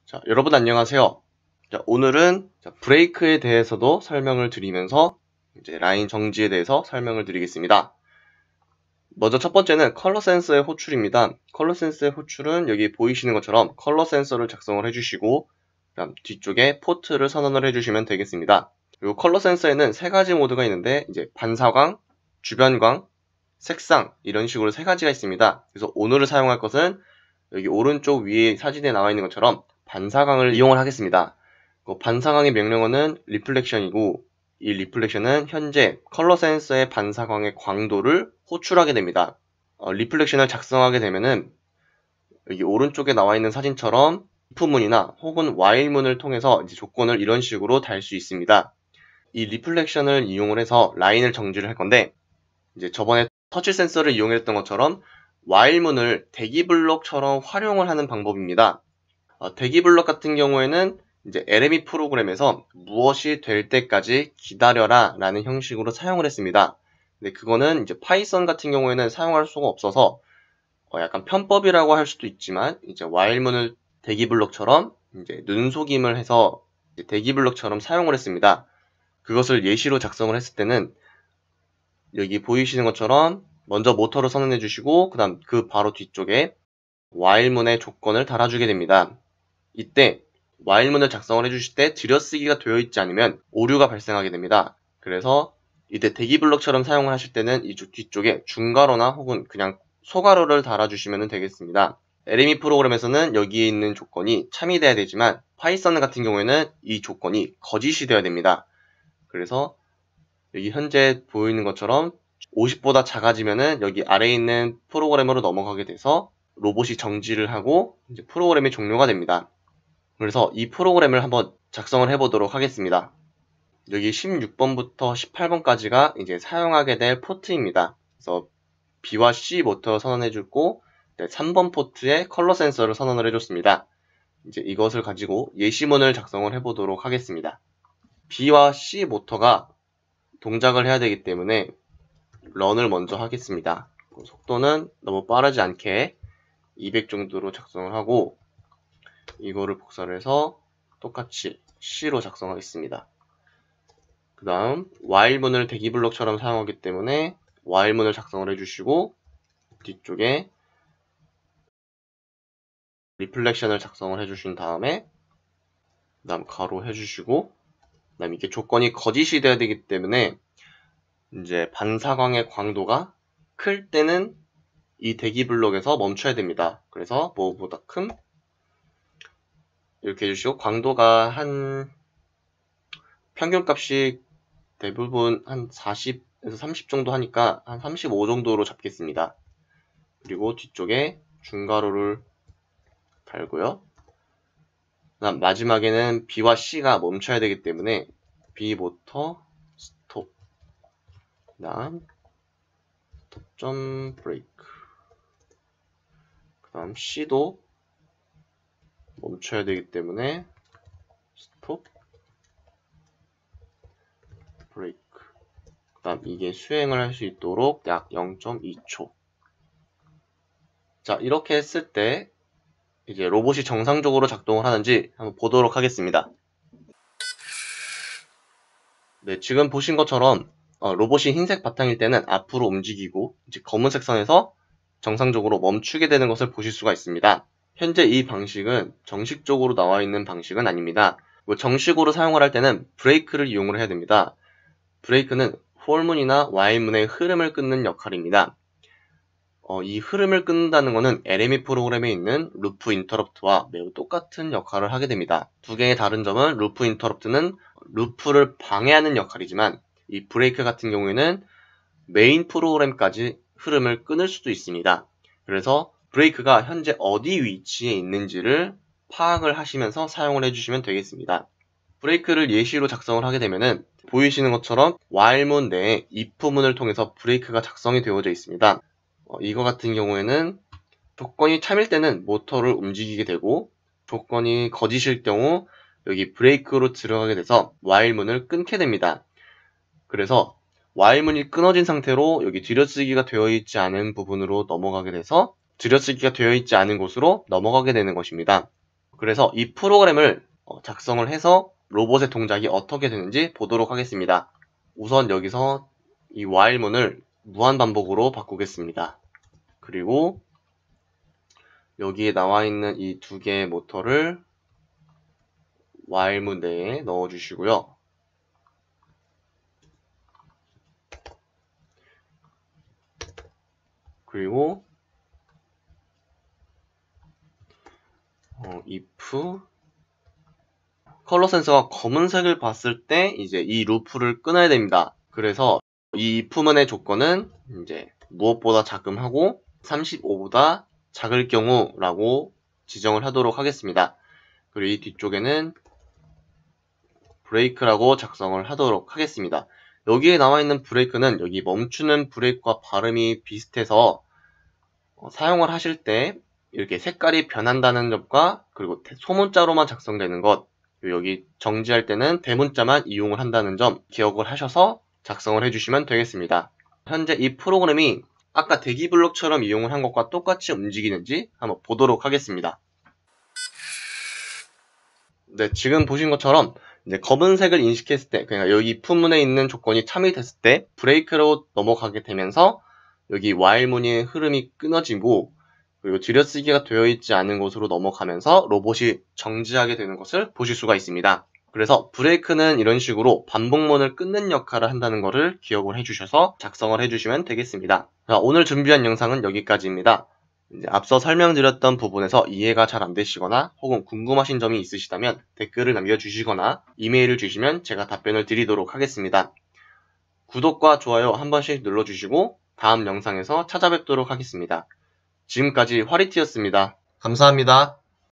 자, 여러분 안녕하세요. 자, 오늘은 브레이크에 대해서도 설명을 드리면서 이제 라인 정지에 대해서 설명을 드리겠습니다. 먼저 첫 번째는 컬러 센서의 호출입니다. 컬러 센서의 호출은 여기 보이시는 것처럼 컬러 센서를 작성을 해주시고 그다음 뒤쪽에 포트를 선언을 해주시면 되겠습니다. 그리고 컬러 센서에는 세 가지 모드가 있는데 이제 반사광, 주변광, 색상 이런 식으로 세 가지가 있습니다. 그래서 오늘 사용할 것은 여기 오른쪽 위에 사진에 나와 있는 것처럼 반사광을 이용을 하겠습니다. 반사광의 명령어는 리플렉션이고 이 리플렉션은 현재 컬러 센서의 반사광의 광도를 호출하게 됩니다. 리플렉션을 작성하게 되면은 여기 오른쪽에 나와 있는 사진처럼 if문이나 혹은 while문을 통해서 이제 조건을 이런 식으로 달 수 있습니다. 이 리플렉션을 이용을 해서 라인을 정지를 할 건데 이제 저번에 터치 센서를 이용했던 것처럼 while문을 대기블록처럼 활용을 하는 방법입니다. 대기블록 같은 경우에는 이제 LME 프로그램에서 무엇이 될 때까지 기다려라 라는 형식으로 사용을 했습니다. 근데 그거는 이제 파이썬 같은 경우에는 사용할 수가 없어서 약간 편법이라고 할 수도 있지만 이제 while문을 대기블록처럼 이제 눈속임을 해서 이제 대기블록처럼 사용을 했습니다. 그것을 예시로 작성을 했을 때는 여기 보이시는 것처럼 먼저 모터를 선언해 주시고 그 다음 그 바로 뒤쪽에 while문의 조건을 달아주게 됩니다. 이때 while문을 작성을 해주실 때 들여쓰기가 되어 있지 않으면 오류가 발생하게 됩니다. 그래서 이때 대기블록처럼 사용을 하실 때는 이 뒤쪽에 중괄호나 혹은 그냥 소괄호를 달아주시면 되겠습니다. LME 프로그램에서는 여기에 있는 조건이 참이 돼야 되지만 파이썬 같은 경우에는 이 조건이 거짓이 되어야 됩니다. 그래서 여기 현재 보이는 것처럼 50보다 작아지면은 여기 아래에 있는 프로그램으로 넘어가게 돼서 로봇이 정지를 하고 이제 프로그램이 종료가 됩니다. 그래서 이 프로그램을 한번 작성을 해보도록 하겠습니다. 여기 16번부터 18번까지가 이제 사용하게 될 포트입니다. 그래서 B와 C 모터 선언해주고 3번 포트에 컬러 센서를 선언을 해줬습니다. 이제 이것을 가지고 예시문을 작성을 해보도록 하겠습니다. B와 C 모터가 동작을 해야 되기 때문에 런을 먼저 하겠습니다. 속도는 너무 빠르지 않게 200 정도로 작성을 하고 이거를 복사를 해서 똑같이 C로 작성하겠습니다. 그 다음 while문을 대기블록처럼 사용하기 때문에 while문을 작성을 해주시고 뒤쪽에 리플렉션을 작성을 해주신 다음에 그 다음 가로 해주시고 그 다음 이게 조건이 거짓이 돼야 되기 때문에 이제 반사광의 광도가 클 때는 이 대기블록에서 멈춰야 됩니다. 그래서 뭐보다 큰 이렇게 해주시고 광도가 한 평균값이 대부분 한 40에서 30 정도 하니까 한 35 정도로 잡겠습니다. 그리고 뒤쪽에 중괄호를 달고요. 그다음 마지막에는 B와 C가 멈춰야 되기 때문에 B부터 스톱 그다음 스톱 브레이크 그다음 C도 멈춰야 되기 때문에 스톱 브레이크 그 다음 이게 수행을 할 수 있도록 약 0.2초 자 이렇게 했을 때 이제 로봇이 정상적으로 작동을 하는지 한번 보도록 하겠습니다. 네, 지금 보신 것처럼 로봇이 흰색 바탕일 때는 앞으로 움직이고 이제 검은색 선에서 정상적으로 멈추게 되는 것을 보실 수가 있습니다. 현재 이 방식은 정식적으로 나와 있는 방식은 아닙니다. 정식으로 사용을 할 때는 브레이크를 이용을 해야 됩니다. 브레이크는 for문이나 while문의 흐름을 끊는 역할입니다. 이 흐름을 끊는다는 것은 LME 프로그램에 있는 루프 인터럽트와 매우 똑같은 역할을 하게 됩니다. 두 개의 다른 점은 루프 인터럽트는 루프를 방해하는 역할이지만 이 브레이크 같은 경우에는 메인 프로그램까지 흐름을 끊을 수도 있습니다. 그래서 브레이크가 현재 어디 위치에 있는지를 파악을 하시면서 사용을 해주시면 되겠습니다. 브레이크를 예시로 작성을 하게 되면은 보이시는 것처럼 while문 내에 if문을 통해서 브레이크가 작성이 되어져 있습니다. 이거 같은 경우에는 조건이 참일 때는 모터를 움직이게 되고 조건이 거짓일 경우 여기 브레이크로 들어가게 돼서 while문을 끊게 됩니다. 그래서 while문이 끊어진 상태로 여기 들여쓰기가 되어 있지 않은 부분으로 넘어가게 돼서 들여쓰기가 되어 있지 않은 곳으로 넘어가게 되는 것입니다. 그래서 이 프로그램을 작성을 해서 로봇의 동작이 어떻게 되는지 보도록 하겠습니다. 우선 여기서 이 while문을 무한반복으로 바꾸겠습니다. 그리고 여기에 나와 있는 이 두 개의 모터를 while문 내에 넣어주시고요. 그리고 if 컬러 센서가 검은색을 봤을 때 이제 이 루프를 끊어야 됩니다. 그래서 이 if문의 조건은 이제 무엇보다 작음하고 35보다 작을 경우라고 지정을 하도록 하겠습니다. 그리고 이 뒤쪽에는 브레이크라고 작성을 하도록 하겠습니다. 여기에 나와 있는 브레이크는 여기 멈추는 브레이크와 발음이 비슷해서 사용을 하실 때 이렇게 색깔이 변한다는 점과 그리고 소문자로만 작성되는 것, 여기 정지할 때는 대문자만 이용을 한다는 점 기억을 하셔서 작성을 해주시면 되겠습니다. 현재 이 프로그램이 아까 대기블록처럼 이용을 한 것과 똑같이 움직이는지 한번 보도록 하겠습니다. 네, 지금 보신 것처럼 이제 검은색을 인식했을 때, 그러니까 여기 if문에 있는 조건이 참이 됐을 때 브레이크로 넘어가게 되면서 여기 while문의 흐름이 끊어지고 그리고 들여쓰기가 되어 있지 않은 곳으로 넘어가면서 로봇이 정지하게 되는 것을 보실 수가 있습니다. 그래서 브레이크는 이런 식으로 반복문을 끊는 역할을 한다는 것을 기억을 해주셔서 작성을 해주시면 되겠습니다. 자, 오늘 준비한 영상은 여기까지입니다. 이제 앞서 설명드렸던 부분에서 이해가 잘 안 되시거나 혹은 궁금하신 점이 있으시다면 댓글을 남겨주시거나 이메일을 주시면 제가 답변을 드리도록 하겠습니다. 구독과 좋아요 한 번씩 눌러주시고 다음 영상에서 찾아뵙도록 하겠습니다. 지금까지 화리티였습니다. 감사합니다.